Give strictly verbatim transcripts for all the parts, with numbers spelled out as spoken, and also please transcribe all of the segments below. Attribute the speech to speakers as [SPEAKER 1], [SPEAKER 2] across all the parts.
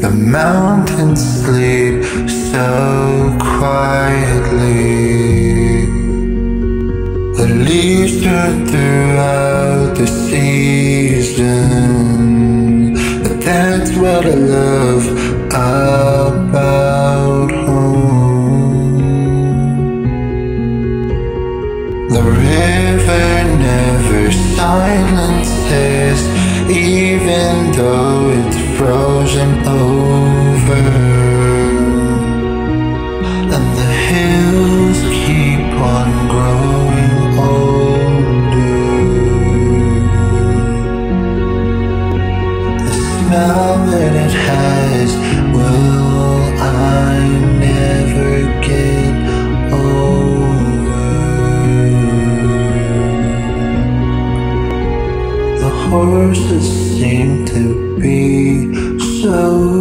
[SPEAKER 1] The mountains sleep so quietly. The leaves turn throughout the season. But that's what I love about home. The river never silences, even though it's frozen over. And the hills keep on growing older. The smell that it has will I never get over. The horses seem to be so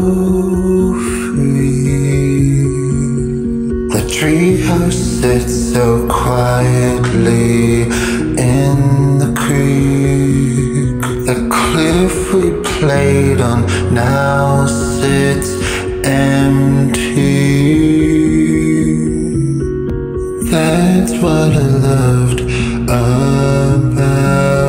[SPEAKER 1] free. The treehouse sits so quietly in the creek. The cliff we played on now sits empty. That's what I loved about